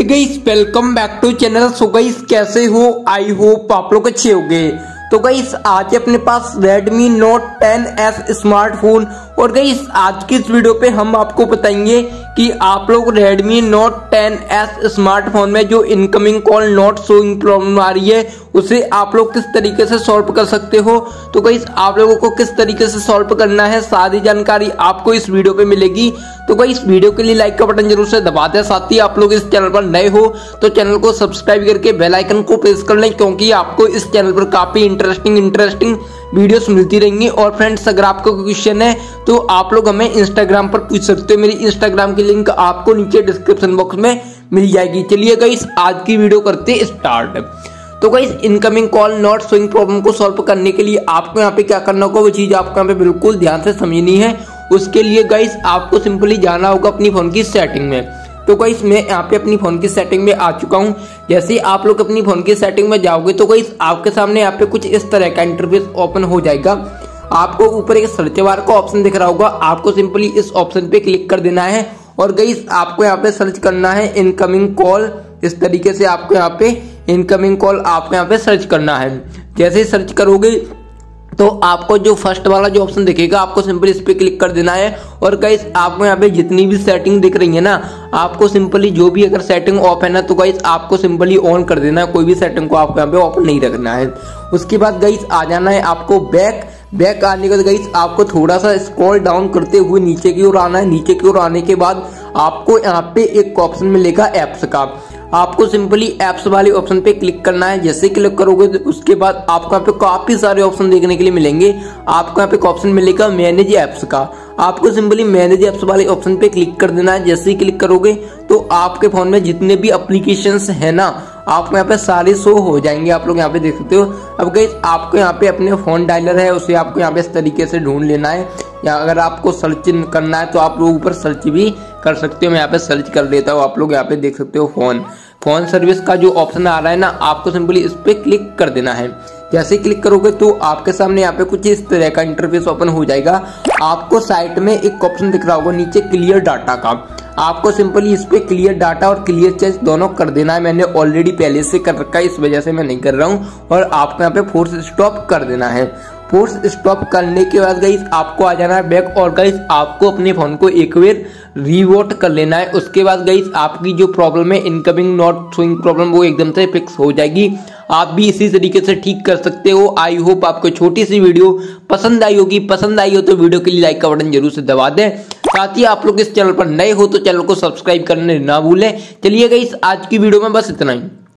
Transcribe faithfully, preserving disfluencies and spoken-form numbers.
Hey guys, welcome back to channel. So guys, कैसे हो? I hope आप लोग अच्छे होंगे। तो गाइस, आज अपने पास Redmi Note ten S smartphone और गाइस आज की इस वीडियो पे हम आपको बताएंगे कि आप लोग Redmi Note ten S smartphone में जो incoming call not showing problem आ रही है उसे आप लोग किस तरीके से सॉल्व कर सकते हो। तो गाइस, आप लोगों को किस तरीके से सॉल्व करना है सारी जानकारी आपको इस वीडियो पे मिलेगी। तो गाइस, वीडियो के लिए लाइक का बटन जरूर से दबा दें। साथ ही आप लोग इस चैनल पर नए हो तो चैनल को सब्सक्राइब करके बेल आइकन को प्रेस कर लें, क्योंकि आपको इस चैनल पर काफी इंटरेस्टिंग इंटरेस्टिंग वीडियोस मिलती रहेंगी। और फ्रेंड्स, अगर आपको कोई क्वेश्चन है तो आप लोग हमें इंस्टाग्राम पर पूछ सकते हो। मेरी इंस्टाग्राम की लिंक आपको नीचे डिस्क्रिप्शन बॉक्स में मिल जाएगी। चलिए गाइस, आज की वीडियो करते हैं स्टार्ट। तो guys, incoming call not showing problem को सॉल्व करने के लिए आपको यहाँ पे क्या करना होगा वो चीज आपको यहाँ पे बिल्कुल ध्यान से समझनी है। उसके लिए गाइस आपको सिंपली जाना होगा अपनी फोन की सेटिंग में। तो गाइस, मैं यहाँ पे अपनी फोन की सेटिंग में आ चुका हूँ। जैसे आप लोग अपनी फोन की सेटिंग में जाओगे तो गाइस आपके सामने यहाँ पे कुछ इस तरह का इंटरफेस ओपन हो जाएगा। आपको ऊपर एक सर्च बार का ऑप्शन दिख रहा होगा, आपको सिंपली इस ऑप्शन पे क्लिक कर देना है और गाइस आपको यहाँ पे सर्च करना है इनकमिंग कॉल। इस तरीके से आपको यहाँ पे इनकमिंग कॉल आपको यहाँ पे सर्च करना है। जैसे ही सर्च करोगे तो आपको जो फर्स्ट वाला जो ऑप्शन दिखेगा आपको सिंपली इस पे क्लिक कर देना है। और गाइस, आपको यहाँ पे जितनी भी सेटिंग दिख रही है ना, आपको सिंपली जो भी अगर सेटिंग ऑफ है ना तो गाइस आपको सिंपली ऑन कर देना है। कोई भी सेटिंग को आपको यहाँ पे ऑफ नहीं रखना है। उसके बाद गाइस आ जाना है आपको बैक। बैक आने के बाद गाइस आपको थोड़ा सा स्क्रॉल डाउन करते हुए नीचे की ओर आना है। नीचे की ओर आने के बाद आपको यहाँ पे एक ऑप्शन मिलेगा एप्स का। आपको सिंपली एप्स वाले ऑप्शन पे क्लिक करना है। जैसे क्लिक करोगे तो उसके बाद आपको यहाँ पे काफी सारे ऑप्शन देखने के लिए मिलेंगे। आपको यहाँ पे ऑप्शन मिलेगा मैनेज एप्स का। आपको सिंपली मैनेज एप्स वाले ऑप्शन पे क्लिक कर देना है। जैसे ही क्लिक करोगे तो आपके फोन में जितने भी एप्लीकेशंस है ना आपको यहाँ पे सारे शो हो जाएंगे। आप लोग यहाँ पे देख सकते हो। अब गाइस, आपको यहाँ पे अपने फोन डायलर है उसे आपको यहाँ पे इस तरीके से ढूंढ लेना है, या अगर आपको सर्च करना है तो आप लोग ऊपर सर्च भी कर सकते हो। मैं यहाँ पे सर्च कर लेता हूँ। आप लोग यहाँ पे देख सकते हो फोन फोन सर्विस का जो ऑप्शन आ रहा है ना, आपको सिंपली इस पे क्लिक कर देना है। जैसे क्लिक करोगे तो आपके सामने यहाँ पे कुछ इस तरह का इंटरफेस ओपन हो जाएगा। आपको साइड में एक ऑप्शन दिख रहा होगा नीचे क्लियर डाटा का। आपको सिंपली इस पे क्लियर डाटा और क्लियर चेंज दोनों कर देना है। मैंने ऑलरेडी पहले से कर रखा है, इस वजह से मैं नहीं कर रहा हूँ। और आपको यहाँ पे फोर्स स्टॉप कर देना है। फोर्स स्टॉप करने के बाद गाइस आपको आ जाना है बैक और गाइस आपको अपने फोन को एक बार रीवोट कर लेना है। उसके बाद गाइस आपकी जो प्रॉब्लम है इनकमिंग नॉट शोइंग प्रॉब्लम वो एकदम से फिक्स हो जाएगी। आप भी इसी तरीके से ठीक कर सकते हो। आई होप आपको छोटी सी वीडियो पसंद आई होगी। पसंद आई हो तो वीडियो के लिए लाइक का बटन जरूर से दबा दें। साथ ही आप लोग इस चैनल पर नए हो तो चैनल को सब्सक्राइब करने ना भूलें। चलिए गाइस, आज की वीडियो में बस इतना ही।